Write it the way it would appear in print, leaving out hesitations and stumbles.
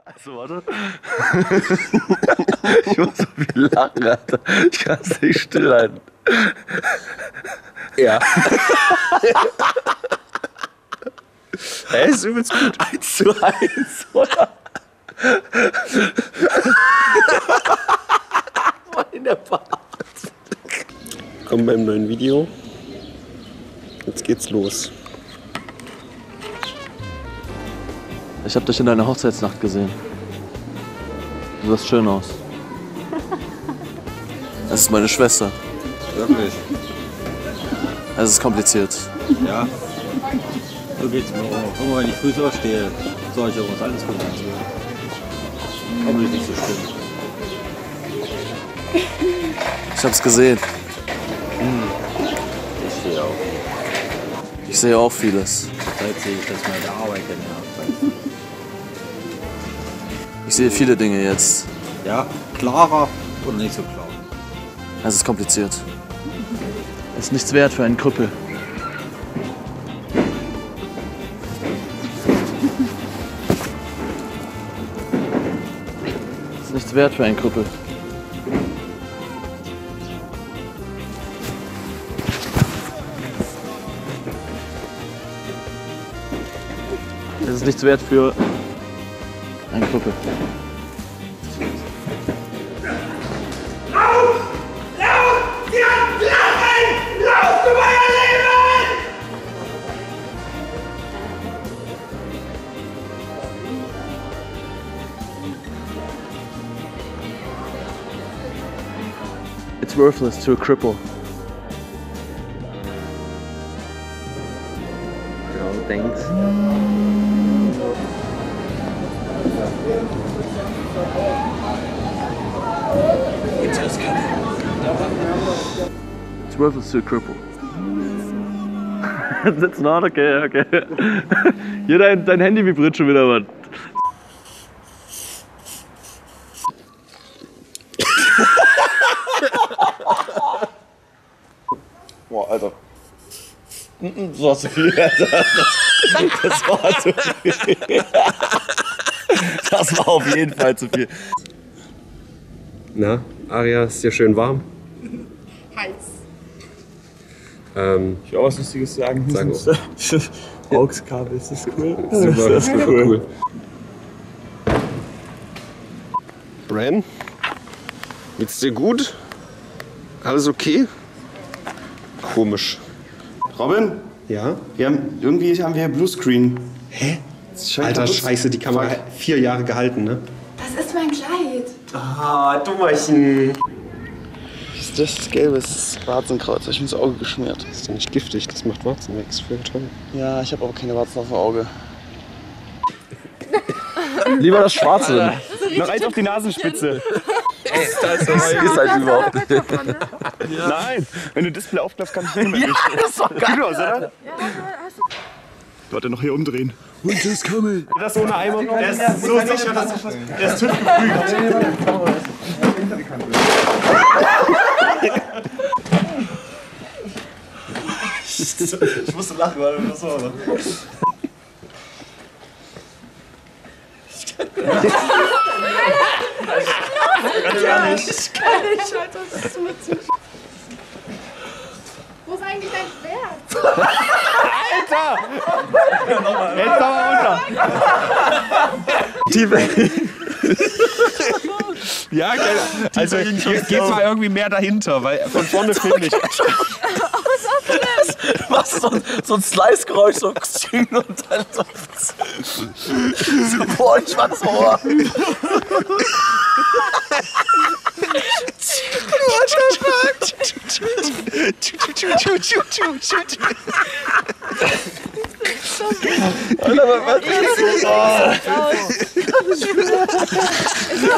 Also, warte. Ich muss so viel lachen, Alter. Ich kann es nicht stillhalten. Ja. Ey, ist übelst gut. 1:1, oder? In der Bar. Kommen beim neuen Video. Jetzt geht's los. Ich hab dich in deiner Hochzeitsnacht gesehen. Du sahst schön aus. Das ist meine Schwester. Wirklich? Es ist kompliziert. Ja. So geht's mir auch. Guck mal, wenn ich früh aufstehe, soll ich auch was alles kompliziert. Aber ist nicht so schlimm. Ich hab's gesehen. Ich sehe auch. Ich sehe auch vieles. Zurzeit sehe ich, dass meine Arbeit genervt. Ich sehe viele Dinge jetzt. Ja, klarer oder nicht so klar? Es ist kompliziert. Es ist nichts wert für einen Krüppel. Es ist nichts wert für einen Krüppel. Es ist nichts wert für einen Krüppel. It's worthless to a cripple. Genau, thanks. It's worthless to a cripple. That's not okay. Hier dein Handy vibriert schon wieder, Mann. Boah, Alter. Das war zu viel, Alter. Das war zu viel. Das war auf jeden Fall zu viel. Na, Aria, ist dir schön warm? Heiß. Ich will auch was Lustiges sagen. Sag AUX-Kabel, ist das cool? Super, das ist cool. Bran, geht's dir gut? Alles okay? Komisch. Robin, Ja? irgendwie haben wir Bluescreen. Hä? Scheint Alter, kaputt. scheiße, die Kamera hat 4 Jahre gehalten, ne? Das ist mein Kleid. Ah, Dummerchen. Das Gelbe ist Warzenkreuz, hab ich mir ins Auge geschmiert. Das ist doch nicht giftig, das macht Warzen weg, ist voll toll. Ja, ich habe aber keine Warzen auf dem Auge. Lieber das Schwarze. Noch eins auf die Nasenspitze. Das ist halt überhaupt nicht. Nein, wenn du Display aufklappst, kannst du nicht mehr Das ist doch geil. Gut aus, oder? Warte, noch hier umdrehen. Und das kommen. Das ohne Eimer. Er ist so sicher, dass ich was. Er ist TÜV geprüft. Ich musste lachen, weil du das so war. Ich kann nicht, Alter, das ist so witzig. Wo ist eigentlich dein Schwert? Jetzt aber runter. Ja, also geht mal irgendwie mehr dahinter, weil von vorne finde ich. Was ist so ein Slice-Geräusch, so und dann so. Boah, ich war so. What the fuck?